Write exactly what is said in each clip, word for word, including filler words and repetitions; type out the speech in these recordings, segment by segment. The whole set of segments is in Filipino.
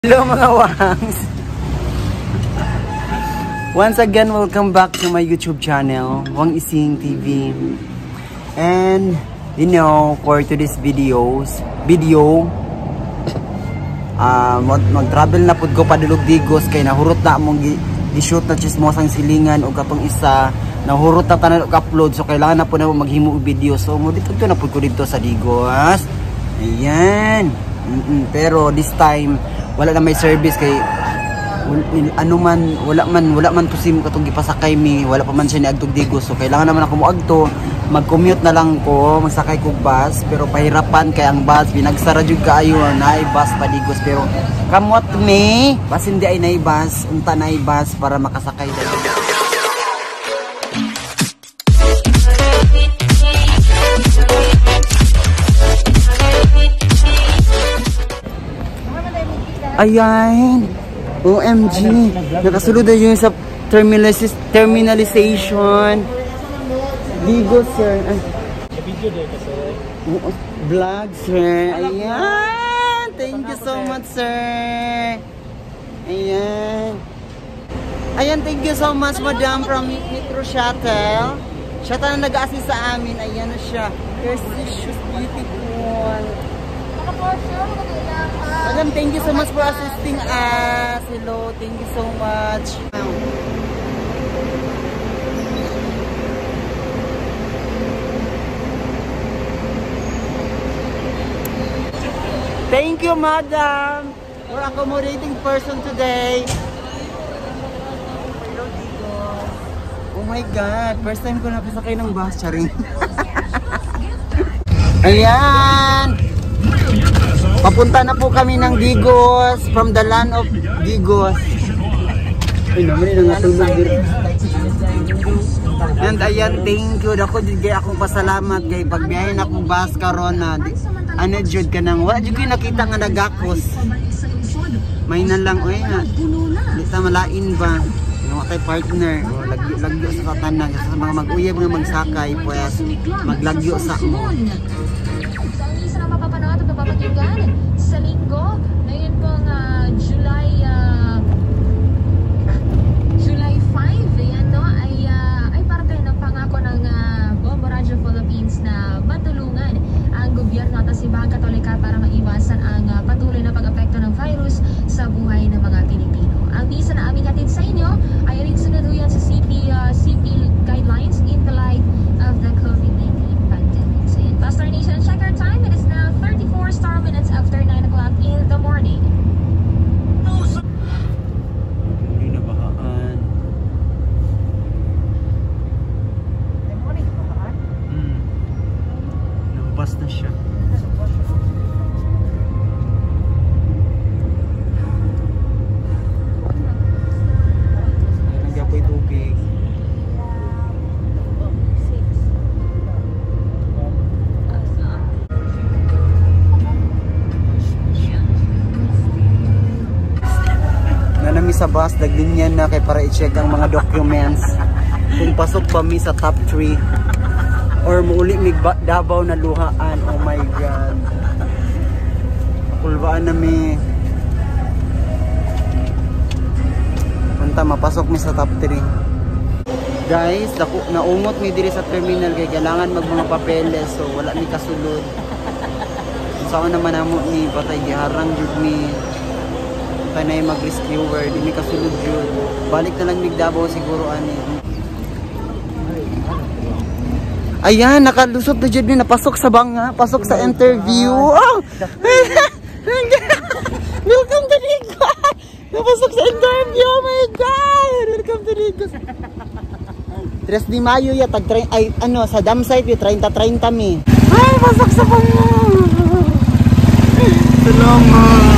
Hello mga wangs! Once again, welcome back to my YouTube channel, Wang Ising T V. And, you know, for today's videos, video, uh, mag-travel na pud ko padulog digos kay nahurot na among gi-shoot na chismosang silingan o katong isa, nahurot na tanan og upload, so kailangan na po na maghimo og video. So, mo dito na pud ko dito sa digos. Ayan. Mm -mm. Pero this time, wala na may service kay ano man wala man wala man to sim katong gipasakay mi, wala pa man siya ni agtog digos, so kailangan naman ako moadto, mag-commute na lang ko, magsakay kog bus, pero pahirapan kay ang bus binagsara jud kaayo naay bus pa digos, pero kamot me bas hindi ay naay bus, unta naay bus para makasakay dali. Ayan, O M G, nakasulod na yun sa terminalis terminalization. Digos, sir. Vlog, sir. Ayan, thank you so much, sir. Ayan. Ayan, thank you so much, madam, from Metro Shuttle. Siya na nag-assist sa amin. Ayan na siya. Here's she's beautiful. Madam, thank you so much for assisting us. Hello, thank you so much. Thank you, madam, for accommodating person today. Oh my God, first time ko napasakay ng bus, charing. Ayan! Papunta na po kami ng Digos, from the land of Digos. Ay naman yun, natulog dito. And ayan, thank you. Ako din kaya akong pasalamat kay pagbiyahin akong bus karon na ano jud ka nang wala jud ko nakita nga nagakos. May na lang oy na. Di sa malain ba? Yung kay partner, lagyo lagyo sa tanan sa mga mag-uyab nga magsakay, pues maglagyo sa mo. Papakinggan sa linggo na yun pong uh, July uh, July five, ayan, no, ay, uh, ay parte ng pangako ng uh, Bombo Radio Philippines na matulungan ang gobyerno at simbahan Katolika para maiwasan ang uh, patuloy na pag-apekto ng virus sa buhay ng mga Pilipino. Ang misa na aming hatid sa inyo ay rin sunod yan sa C P, uh, C P guidelines in the light of the COVID nineteen pandemic. So yun, Pastor Nation, check our time. It is now thirty-four star minutes after nine o'clock in the morning. Hindi na bahaan. Good morning, bahaan? Hmm. Nabas na siya. Nagapoy tubig. Sa bus, naglinyan na kay para i-check ang mga documents kung pasok pa mi sa top three or muuli mig Davao na luhaan. Oh my God, kulbaan na mi punta mapasok mi sa top three. Guys, naku, naumot mi diri sa terminal kay kailangan mag mga papeles, so wala mi kasulod. Saan naman amo ni patay giharang jud mi kanay mag-rescuer, di may kasulod yun. Balik na lang mig Davao siguro ani. Ayan, nakalusot na dyan, napasok sa banga, pasok sa interview. Oh! Welcome to Digos! Napasok sa interview, oh my God! Welcome to Digos! tres de Mayo ya, tag ay ano, sa dam site, thirty thirty mi. Ay, pasok sa banga! Salamat!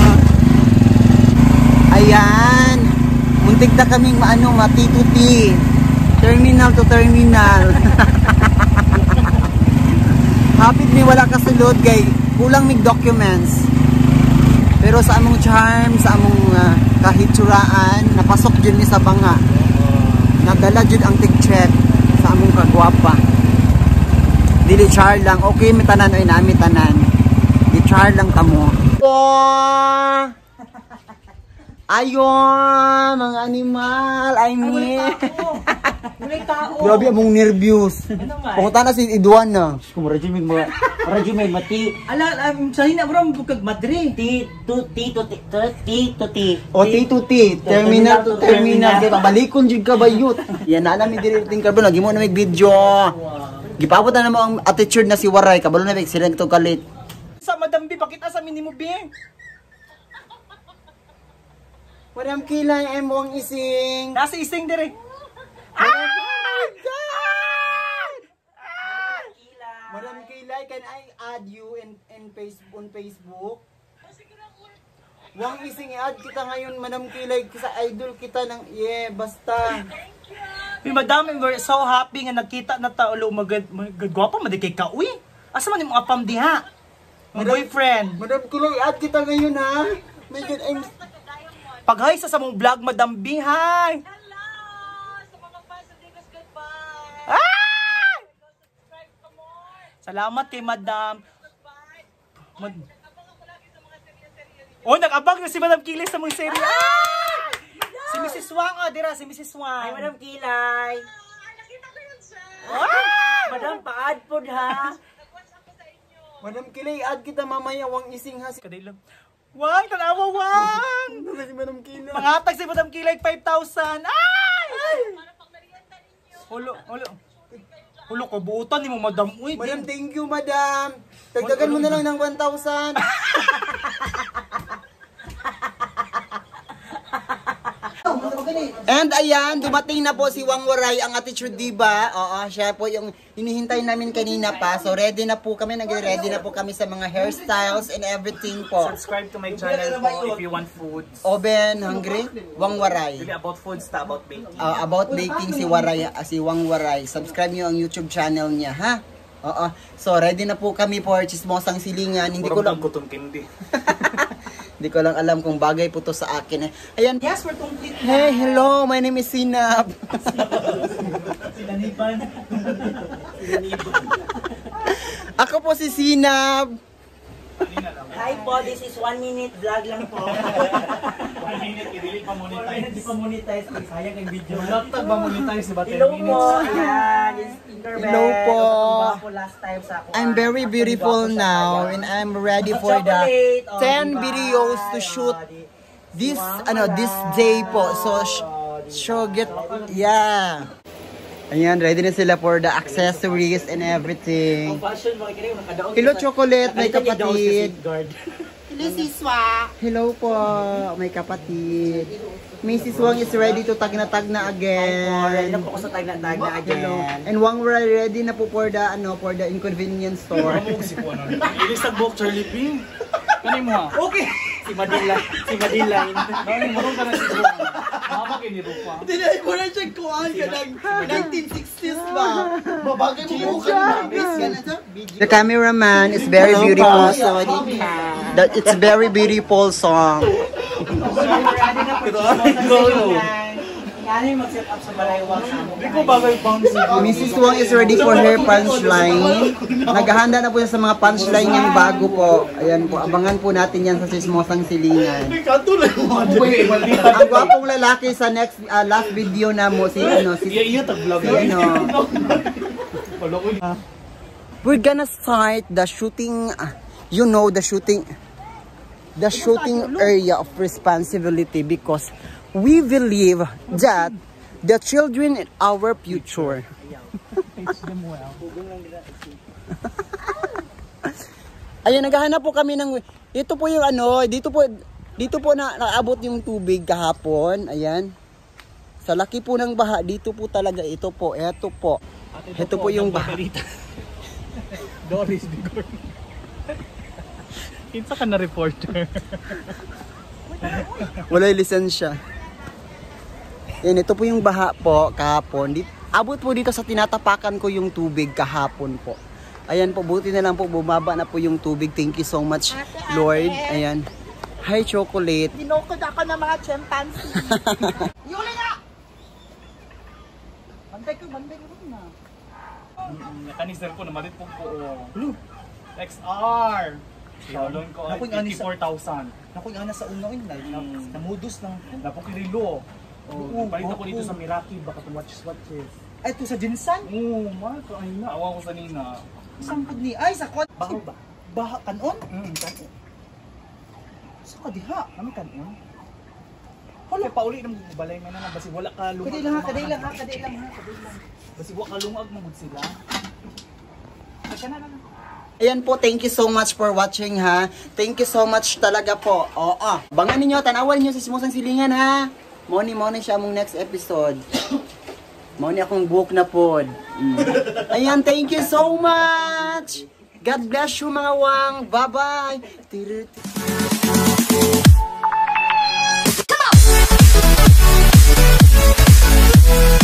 Ayan, muntik na kaming maano, matituti. Terminal to terminal. Hapit ni wala kasulod kay kulang mig documents. Pero sa among charm, sa among uh, kahitsuraan, napasok jud ni sa banga. Nadala jud ang tig-check sa among kagwapa. Dili char lang, okay mi tanan oy nami tanan. Di char lang kamo. Ayun, mga animal, I mean. Wala tao. Grabe among nervyos. Ano man? Pumunta na si Idwan na. Kung radyo may mga, radyo may mati. Ala, um, sa hina bro, bukag Madrid. Ti to ti to ti to ti to ti. O T to T, terminal to terminal. Kaya pabalikon jud ka bayot. Yan na namin directing carbon, lagi mo na may video. Gipabot na mo ang attitude na si Waray, kabalo na may sila ito kalit. Sa Madam B, pakita sa mini mo B. Madam Kilay, ay mo ang ising. Nasa ising dire. Madam Kilay, can I add you in, in Facebook, on Facebook? Wang ising i-add kita ngayon, Madam Kilay, sa idol kita ng, yeah, basta. Uy, madam, we're so happy nga nagkita na ta ulo magad magagwapa man di kay ka. Uy, asa man yung mga pam diha? Mga boyfriend. Madam Kilay, i-add kita ngayon ha. My God, I'm... Pag-hi sa sa mong vlog, Madam B, hi! Hello! Sa mga fans of Digos, goodbye! Ah! Subscribe ka more! Salamat kay Madam. Goodbye! Mad Nag-abang ako lagi sa mga serya-serya niyo. oh, nag-abang na si Madam Kilay sa mga serye. Ah! Si Missus Wang, oh, dira, si Missus Wang. Ay Madam Kilay. Ah, nakita ko yun siya! Ah! Madam paad pod ha. Nag-watch ako sa inyo! Madam Kilay, add kita mamaya, wang ising ha. Kaday lang. Wang, tanawa, Wang! Ano na si Madam Kilay? Mangatag si Madam Kilay five thousand. Ay! Para pag merienda ninyo! Hulo, hulo. Hulo ko, buutan ni mo, Madam. Uy, Madam, di- thank you, Madam. Dagdagan mo na lang ng one thousand. And ayan, dumating na po si Wang Waray, ang attitude diba? Oo, siya po yung hinihintay namin kanina pa. So ready na po kami, nag-ready na po kami sa mga hairstyles and everything po. subscribe to my channel po if you want foods. Oben, hungry? Wang Waray. Really about foods, ta about baking. Uh, about baking si Waray, uh, si Wang Waray. Subscribe niyo ang YouTube channel niya, ha? Oo. So ready na po kami for Chismosang Silingan. Hindi ko lang kutong kindi. Hindi ko lang alam kung bagay po to sa akin. Eh. Ayan. Yes, we're complete na. Hey, hello. My name is Sinab. Sinaniban. Ako po si Sinab. Hi po, this is one minute vlog lang po. One minute, i-delete pa monetize. Hindi pa monetize, kaya sayang yung video. Laptop ba monetize, diba? Hello po. Ayan, this is Tinkerbell. Hello po. Ito po last time sa ako. I'm very beautiful now and I'm ready for the Chocolate, oh, ten diba? videos to shoot this ano this day po. So sh- show get yeah. Ayan, ready na sila for the accessories and everything. Fashion mo kini nakadaog. Hello, Chocolate, may kapatid. Hello Siswa. Hello po, may kapatid. Missus Wang is ready to tag na tag na Ready again. na po ako sa tag na tag na Hello. again. And Wang Waray ready na po for the ano for the inconvenience store. Ili sa book, Charlie P. Kani mo ha? Okay. Si Madila, si Madiline. Nani mo ka na si Bro. Mama kini Rupa. Tinay mo na siya kuhaan ka ng nineteen sixties ba? Babagay mo ka na. The cameraman is very beautiful. So that it's very beautiful song. Yan yung mag-set up sa Balaywang sa mo. Hindi ko bagay pang Missus Wang is ready for her punchline. Naghahanda na po siya sa mga punchline niyang bago po. Ayan po, abangan po natin yan sa Chismosang Silingan. Ang gwapong lalaki sa next uh, last video na mo si ano si, iya tag vlog. si ano. We're gonna start the shooting, uh, you know, the shooting, the shooting area of responsibility because we believe that the children in our future. Ayun, naghahanap po kami ng, ito po yung ano, dito po, dito po na naabot yung tubig kahapon. Ayan. Sa laki po ng baha, dito po talaga, ito po, ito po. Ito po yung baha. Doris Bigor. Kinsa ka na reporter. Wala yung lisensya. Yan, ito po yung baha po kahapon. Dit abot po dito sa tinatapakan ko yung tubig kahapon po. Ayan po, buti na lang po, bumaba na po yung tubig. Thank you so much, Lord. Ayan. Hi, Chocolate. Dinukod ako ng mga chimpanzee. Yuli nga! Bantay ko, bantay ko na. Nakanis na po, namalit po po. X R. Shalon ko ay Naku, yung ano sa- fifty-four thousand. Naku, yung ana sa una yun, like, Mm. namudus ng... Napukirilo. Oo, Oh, palit ako oo. dito sa Miraki, baka itong watches watches. Ay, ito sa Jinsan? Oo, mahal ka ay na. Awa ko sa nina. Isang pag ni... Ay, sa kot... Baho ba? Baha, kanon? Hmm, kanon. Sa kadiha. Kami kanon. Wala pa uli ng balay man na basi wala ka lungag. Kaday lang ha, ng kaday mga lang ha, anak. kaday lang ha, kaday lang. Basi wala ka lungag mo gud sila. Teka na na. Ayan po, thank you so much for watching ha. Thank you so much talaga po. Oo. Bangan ninyo, tanawan ninyo sa Chismosang Silingan ha. Moni, moni siya mong next episode. Moni akong book na pod. Mm. Ayan, thank you so much. God bless you mga wang. Bye-bye.